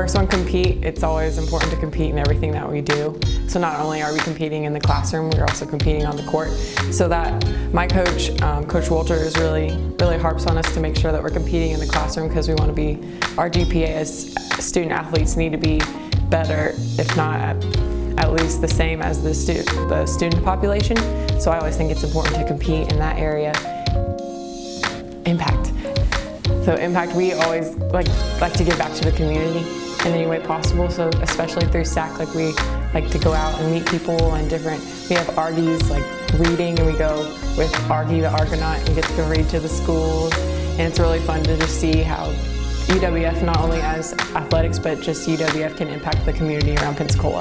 First one, compete. It's always important to compete in everything that we do. So not only are we competing in the classroom, we're also competing on the court. So that my coach, Coach Walter, is really harps on us to make sure that we're competing in the classroom, because we want to be, our GPA as student athletes need to be better, if not at least the same as the student population. So I always think it's important to compete in that area. Impact. So impact, we always like to give back to the community in any way possible. So especially through SAC, like we like to go out and meet people and we have Argies like reading, and we go with Argie the Argonaut and get to go read to the schools. And it's really fun to just see how UWF, not only as athletics, but just UWF can impact the community around Pensacola.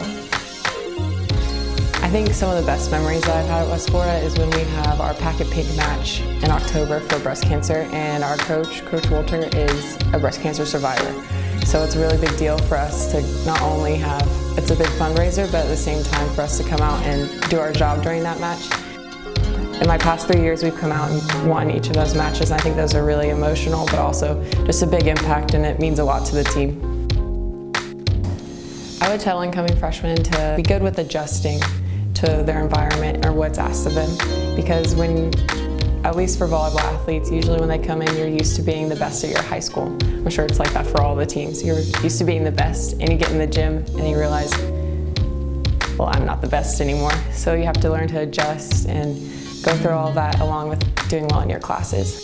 I think some of the best memories that I've had at West Florida is when we have our Pack It Pink match in October for breast cancer, and our coach, Coach Walter, is a breast cancer survivor. So it's a really big deal for us to not only have, it's a big fundraiser, but at the same time for us to come out and do our job during that match. In my past 3 years, we've come out and won each of those matches, and I think those are really emotional, but also just a big impact, and it means a lot to the team. I would tell incoming freshmen to be good with adjusting to their environment or what's asked of them, because at least for volleyball athletes, usually when they come in, you're used to being the best at your high school. I'm sure it's like that for all the teams. You're used to being the best, and you get in the gym and you realize, well, I'm not the best anymore. So you have to learn to adjust and go through all of that along with doing well in your classes.